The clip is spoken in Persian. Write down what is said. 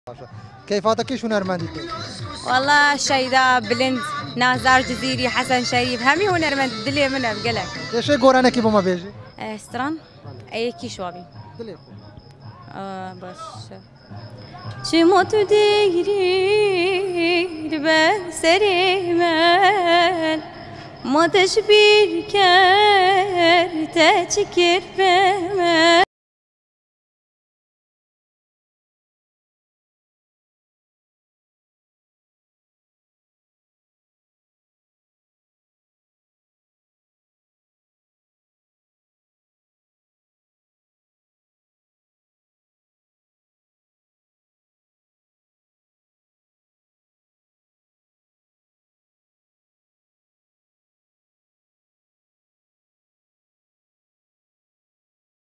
كيفاتك شو هنرمندي؟ والله شيدا بلند نازار جزيري حسن شريف همي هنرمند دلي منه بقلك ايش قرانا كيف ما بيجي؟ استران اي كي شوابي دلي بس شمو تديري بسري مال ما تشبير كار تشكر بمال